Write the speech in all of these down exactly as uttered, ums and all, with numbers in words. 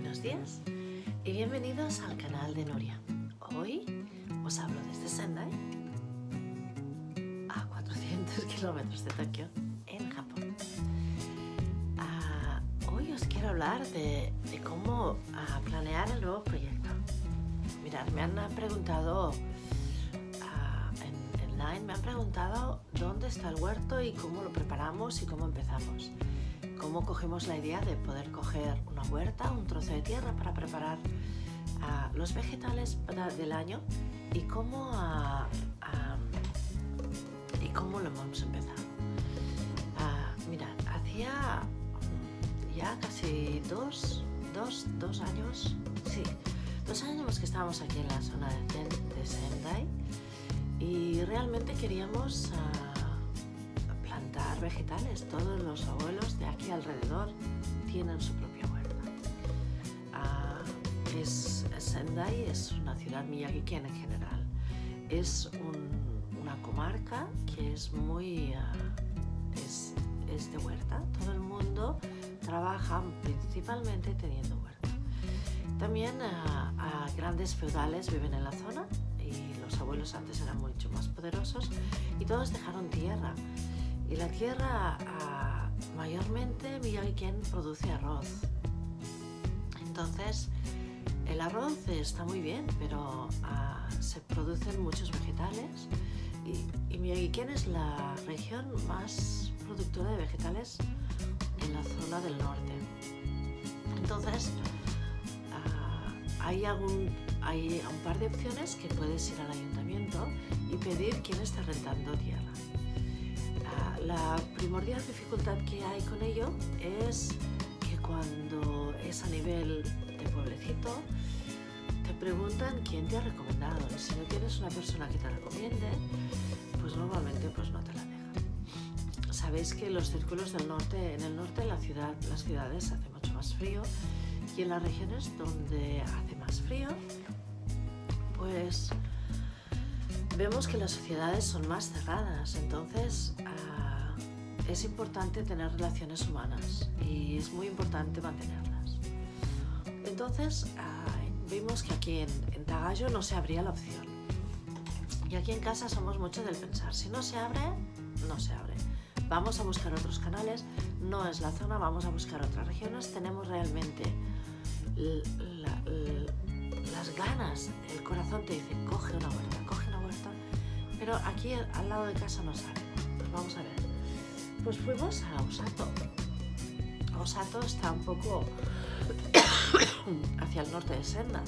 buenos días y bienvenidos al canal de Nuria. Hoy os hablo desde Sendai, a cuatrocientos kilómetros de Tokio, en Japón. Uh, hoy os quiero hablar de, de cómo uh, planear el nuevo proyecto. Mirad, me han preguntado uh, en, en Line, me han preguntado dónde está el huerto y cómo lo preparamos y cómo empezamos. Cómo cogemos la idea de poder coger una huerta, un trozo de tierra para preparar uh, los vegetales para, del año y cómo, uh, um, y cómo lo hemos empezado. Uh, mirad, hacía ya casi dos, dos, dos años, sí, dos años que estábamos aquí en la zona de, de Sendai y realmente queríamos uh, vegetales. Todos los abuelos de aquí alrededor tienen su propia huerta. Uh, es, Sendai es una ciudad Miyagi-ken en general. Es un, una comarca que es muy uh, es, es de huerta. Todo el mundo trabaja principalmente teniendo huerta. También uh, uh, grandes feudales viven en la zona y los abuelos antes eran mucho más poderosos y todos dejaron tierra. Y la tierra, uh, mayormente Miyagi-ken produce arroz. Entonces, el arroz está muy bien, pero uh, se producen muchos vegetales. Y, y Miyagi-ken es la región más productora de vegetales en la zona del norte. Entonces, uh, hay, algún, hay un par de opciones que puedes ir al ayuntamiento y pedir quién está rentando tierra. La primordial dificultad que hay con ello es que cuando es a nivel de pueblecito te preguntan quién te ha recomendado y si no tienes una persona que te recomiende, pues normalmente pues no te la dejan. Sabéis que los círculos del norte, en el norte de la ciudad, las ciudades hace mucho más frío y en las regiones donde hace más frío, pues vemos que las sociedades son más cerradas, entonces es importante tener relaciones humanas y es muy importante mantenerlas. Entonces uh, vimos que aquí en, en Tagayo no se abría la opción. Y aquí en casa somos mucho del pensar, si no se abre, no se abre. Vamos a buscar otros canales, no es la zona, vamos a buscar otras regiones. Tenemos realmente la, la, las ganas, el corazón te dice, coge una huerta, coge una huerta, pero aquí al lado de casa no sale. Pues vamos a ver. Pues fuimos a Osato. Osato está un poco hacia el norte de Sendai,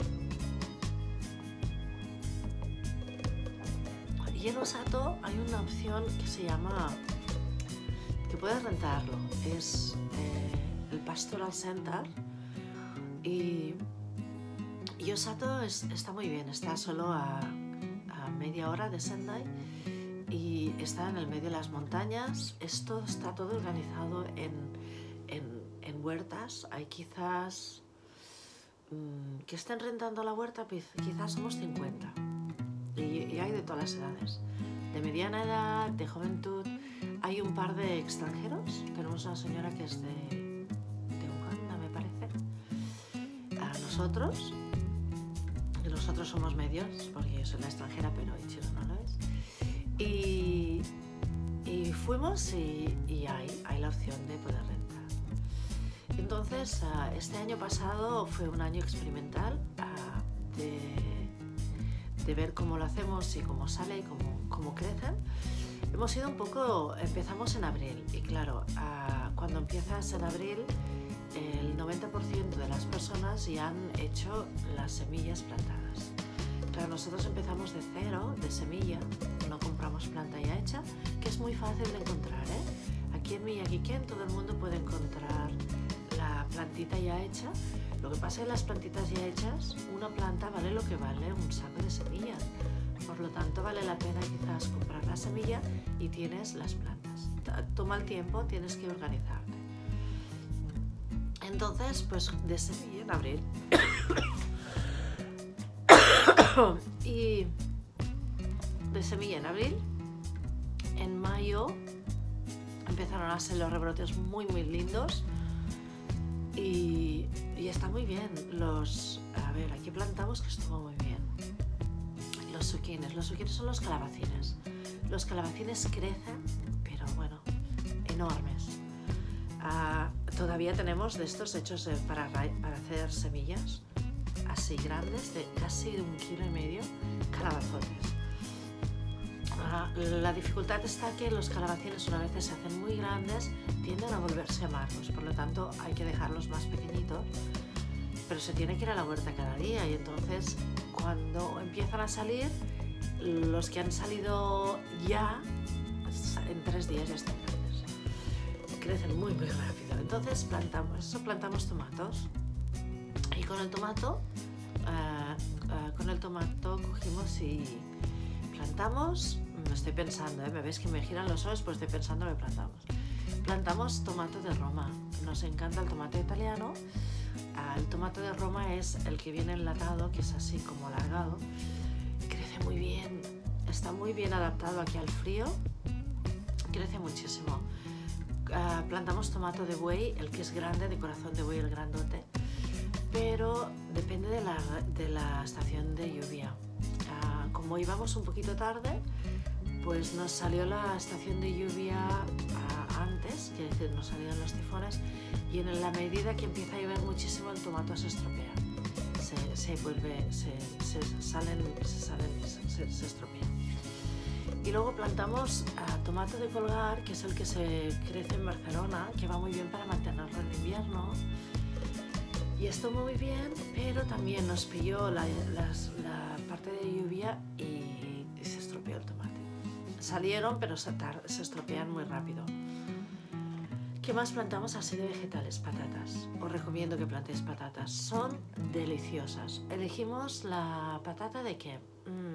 ¿eh? Y en Osato hay una opción que se llama, que puedes rentarlo, es eh, el Pastoral Center y, y Osato es, está muy bien, está solo a, a media hora de Sendai. Y está en el medio de las montañas. Esto está todo organizado en, en, en huertas. Hay quizás mmm, que estén rentando la huerta, quizás somos cincuenta. Y, y hay de todas las edades. De mediana edad, de juventud. Hay un par de extranjeros. Tenemos una señora que es de, de Uganda, me parece. A nosotros, nosotros somos medios, porque yo soy la extranjera, pero Ichiro no lo es. Y, y fuimos y, y hay, hay la opción de poder rentar. Entonces, uh, este año pasado fue un año experimental uh, de, de ver cómo lo hacemos y cómo sale y cómo, cómo crecen. Hemos ido un poco, empezamos en abril y claro, uh, cuando empiezas en abril, el noventa por ciento de las personas ya han hecho las semillas plantadas. Claro, nosotros empezamos de cero, de semilla, no compramos planta ya hecha, que es muy fácil de encontrar, ¿eh? Aquí en Miyagi-ken todo el mundo puede encontrar la plantita ya hecha. Lo que pasa es que las plantitas ya hechas, una planta vale lo que vale un saco de semilla. Por lo tanto, vale la pena quizás comprar la semilla y tienes las plantas. Toma el tiempo, tienes que organizarte. Entonces, pues de semilla en abril. Y de semilla en abril, en mayo empezaron a ser los rebrotes muy muy lindos y, y está muy bien. Los, a ver, aquí plantamos que estuvo muy bien. Los zucchines. Los zucchines son los calabacines. Los calabacines crecen, pero bueno, enormes. Uh, todavía tenemos de estos hechos de, para, para hacer semillas así grandes, de casi un kilo y medio, calabazones. Uh, la dificultad está que los calabacines, una vez se hacen muy grandes, tienden a volverse amargos, por lo tanto hay que dejarlos más pequeñitos, pero se tiene que ir a la huerta cada día, y entonces cuando empiezan a salir, los que han salido ya, en tres días ya están grandes. Crecen muy muy rápido. Entonces plantamos, eso, plantamos tomatos, y con el tomato, uh, uh, con el tomato cogimos y plantamos. Me estoy pensando, ¿eh? Me ves que me giran los ojos, pues estoy pensando que plantamos. Plantamos tomato de Roma. Nos encanta el tomate italiano. Uh, el tomate de Roma es el que viene enlatado, que es así como alargado. Crece muy bien, está muy bien adaptado aquí al frío. Crece muchísimo. Uh, plantamos tomato de buey, el que es grande, de corazón de buey, el grandote, pero depende de la, de la estación de lluvia. Uh, como íbamos un poquito tarde, pues nos salió la estación de lluvia uh, antes, que es decir, nos salieron los tifones, y en la medida que empieza a llover muchísimo, el tomato se estropea, se, se vuelve, se, se salen, se, salen, se, se estropea. Y luego plantamos uh, tomato de colgar, que es el que se crece en Barcelona, que va muy bien para mantenerlo en invierno. Y esto muy bien, pero también nos pilló la, las, la parte de lluvia y, y se estropeó el tomate. Salieron, pero se, se estropean muy rápido. ¿Qué más plantamos así de vegetales? Patatas. Os recomiendo que plantéis patatas. Son deliciosas. Elegimos la patata de qué?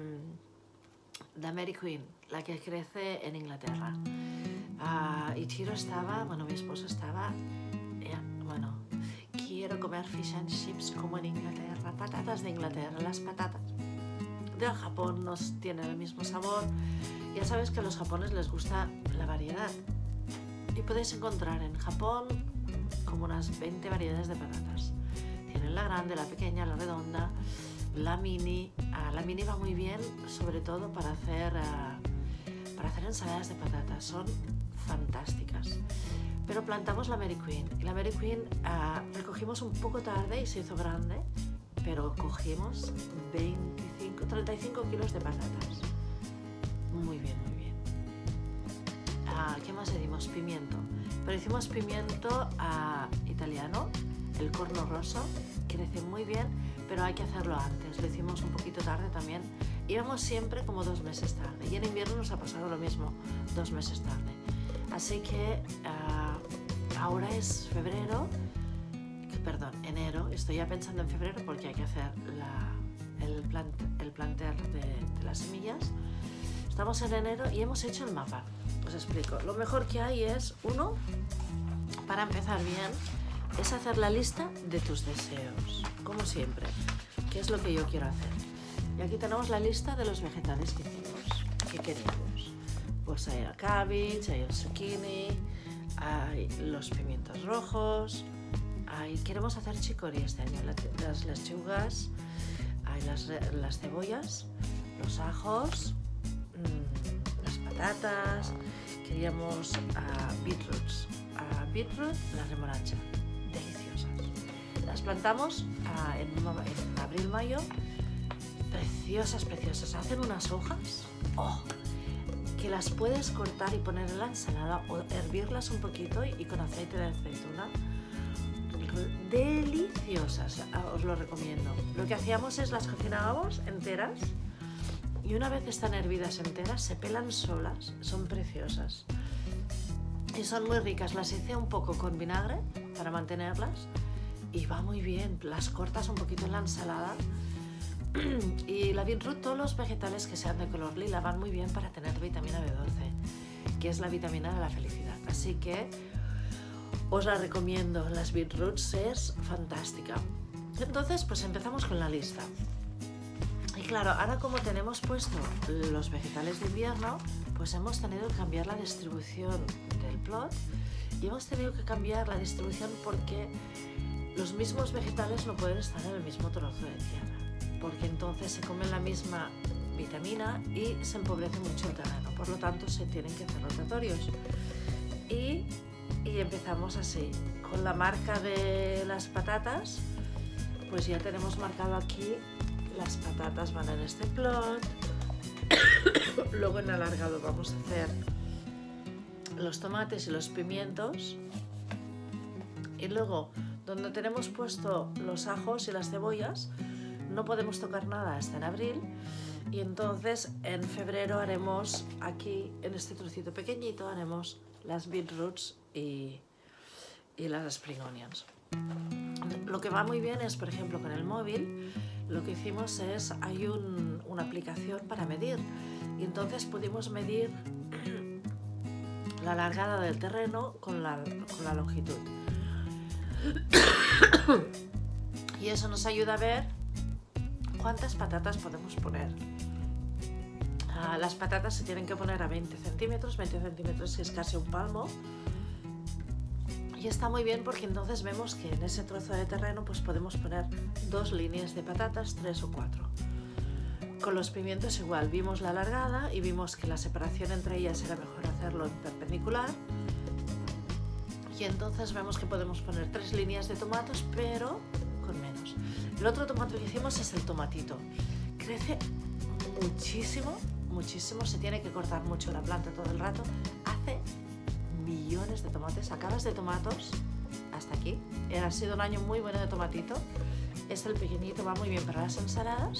Mm, de Mary Queen, la que crece en Inglaterra. Uh, y Chiro estaba, bueno, mi esposo estaba, yeah, bueno, quiero comer fish and chips como en Inglaterra. Patatas de Inglaterra. Las patatas del Japón no tienen el mismo sabor. Ya sabes que a los japoneses les gusta la variedad. Y podéis encontrar en Japón como unas veinte variedades de patatas. Tienen la grande, la pequeña, la redonda, la mini. Uh, la mini va muy bien, sobre todo para hacer, uh, para hacer ensaladas de patatas. Son fantásticas. Pero plantamos la Mary Queen. Y la Mary Queen uh, recogimos un poco tarde y se hizo grande, pero cogimos veinticinco, treinta y cinco kilos de patatas. Muy bien, muy bien. Uh, ¿Qué más le dimos? Pimiento. Pero hicimos pimiento uh, italiano, el corno rosso, crece muy bien, pero hay que hacerlo antes. Lo hicimos un poquito tarde también. Íbamos siempre como dos meses tarde. Y en invierno nos ha pasado lo mismo, dos meses tarde. Así que uh, ahora es febrero, que, perdón, enero. Estoy ya pensando en febrero porque hay que hacer la, el, plant, el planter de, de las semillas. Estamos en enero y hemos hecho el mapa. Os explico. Lo mejor que hay es, uno, para empezar bien, es hacer la lista de tus deseos, como siempre. ¿Qué es lo que yo quiero hacer? Y aquí tenemos la lista de los vegetales que hicimos, que queremos. Pues hay el cabbage, hay el zucchini, hay los pimientos rojos, hay, queremos hacer chicory este año, las lechugas, hay las, las cebollas, los ajos, mmm, las patatas, queríamos uh, beetroots, uh, beetroot, la remolacha, deliciosas. Las plantamos uh, en, en abril-mayo, preciosas, preciosas. Hacen unas hojas, oh, que las puedes cortar y poner en la ensalada o hervirlas un poquito y, y con aceite de aceituna. Deliciosas, os lo recomiendo. Lo que hacíamos es las cocinábamos enteras y una vez están hervidas enteras se pelan solas, son preciosas y son muy ricas. Las hice un poco con vinagre para mantenerlas y va muy bien. Las cortas un poquito en la ensalada. Y la beetroot, todos los vegetales que sean de color lila van muy bien para tener vitamina B doce, que es la vitamina de la felicidad. Así que os la recomiendo, las beetroots es fantástica. Entonces, pues empezamos con la lista. Y claro, ahora como tenemos puesto los vegetales de invierno, pues hemos tenido que cambiar la distribución del plot y hemos tenido que cambiar la distribución porque los mismos vegetales no pueden estar en el mismo trozo de tierra, porque entonces se comen la misma vitamina y se empobrece mucho el terreno, por lo tanto se tienen que hacer rotatorios. Y, y empezamos así, con la marca de las patatas, pues ya tenemos marcado aquí, las patatas van en este plot, luego en alargado vamos a hacer los tomates y los pimientos, y luego donde tenemos puesto los ajos y las cebollas no podemos tocar nada hasta en abril, y entonces en febrero haremos aquí en este trocito pequeñito haremos las beetroots y, y las spring onions. Lo que va muy bien es, por ejemplo, con el móvil, lo que hicimos es, hay un, una aplicación para medir, y entonces pudimos medir la largada del terreno con la, con la longitud. Y eso nos ayuda a ver cuántas patatas podemos poner. Uh, las patatas se tienen que poner a veinte centímetros, veinte centímetros es casi un palmo. Y está muy bien porque entonces vemos que en ese trozo de terreno pues podemos poner dos líneas de patatas, tres o cuatro. Con los pimientos igual, vimos la largada y vimos que la separación entre ellas era mejor hacerlo en perpendicular. Y entonces vemos que podemos poner tres líneas de tomatos, pero con menos. El otro tomate que hicimos es el tomatito. Crece muchísimo, muchísimo, se tiene que cortar mucho la planta todo el rato. Hace millones de tomates, acabas de tomatos hasta aquí. Ha sido un año muy bueno de tomatito. Es el pequeñito, va muy bien para las ensaladas.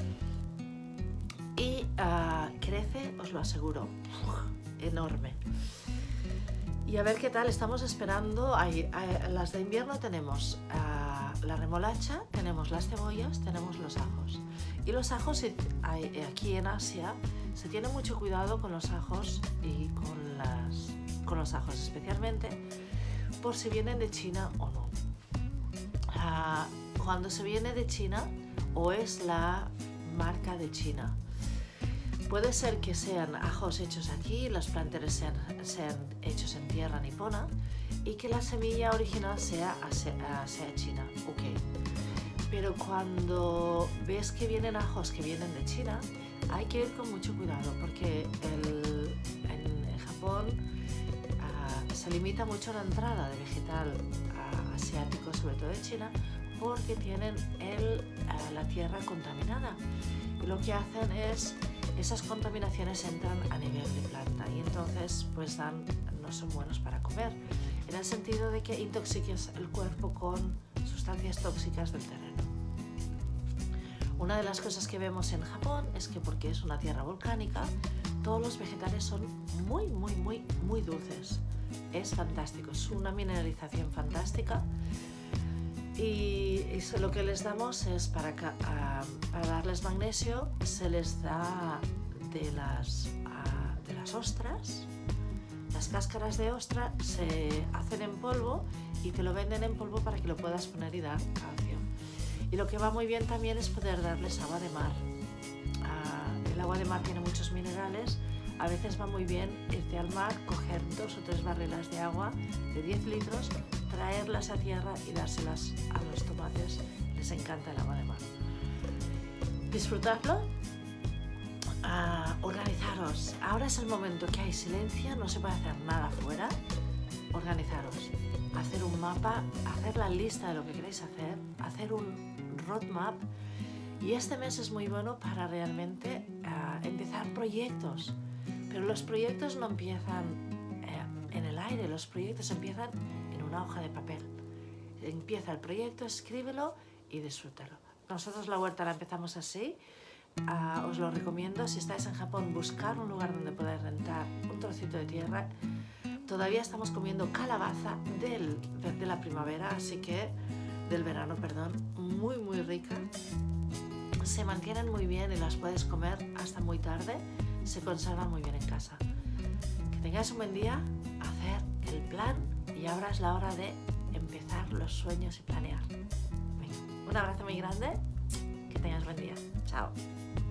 Y uh, crece, os lo aseguro, enorme. Y a ver qué tal, estamos esperando, ahí, ahí, las de invierno tenemos uh, la remolacha, tenemos las cebollas, tenemos los ajos. Y los ajos, hay, aquí en Asia, se tiene mucho cuidado con los ajos y con, las, con los ajos especialmente, por si vienen de China o no. Uh, cuando se viene de China, o es la marca de China, puede ser que sean ajos hechos aquí, los planteles sean, sean hechos en tierra nipona y que la semilla original sea, sea china, ok. Pero cuando ves que vienen ajos que vienen de China, hay que ir con mucho cuidado porque el, en, en Japón uh, se limita mucho la entrada de vegetal uh, asiático, sobre todo de China, porque tienen el, uh, la tierra contaminada. Y lo que hacen es esas contaminaciones entran a nivel de planta y entonces pues dan, no son buenos para comer, en el sentido de que intoxicas el cuerpo con sustancias tóxicas del terreno. Una de las cosas que vemos en Japón es que porque es una tierra volcánica, todos los vegetales son muy, muy, muy, muy dulces. Es fantástico, es una mineralización fantástica. Y, y lo que les damos es para, uh, para darles magnesio, se les da de las, uh, de las ostras. Las cáscaras de ostra se hacen en polvo y te lo venden en polvo para que lo puedas poner y dar calcio. Y lo que va muy bien también es poder darles agua de mar. Uh, el agua de mar tiene muchos minerales. A veces va muy bien irte al mar, coger dos o tres barrilas de agua de diez litros, traerlas a tierra y dárselas a los tomates. Les encanta el agua de mar. Disfrutadlo. Uh, organizaros. Ahora es el momento que hay silencio, no se puede hacer nada afuera. Organizaros. Hacer un mapa, hacer la lista de lo que queréis hacer, hacer un roadmap. Y este mes es muy bueno para realmente uh, empezar proyectos. Pero los proyectos no empiezan eh, en el aire, los proyectos empiezan en una hoja de papel. Empieza el proyecto, escríbelo y disfrútalo. Nosotros la huerta la empezamos así. Uh, os lo recomiendo. Si estáis en Japón, buscar un lugar donde podáis rentar un trocito de tierra. Todavía estamos comiendo calabaza del, de la primavera, así que del verano, perdón, muy muy rica. Se mantienen muy bien y las puedes comer hasta muy tarde. Se conservan muy bien en casa. Que tengáis un buen día, hacer el plan y ahora es la hora de empezar los sueños y planear. Venga, un abrazo muy grande, que tengáis buen día. Chao.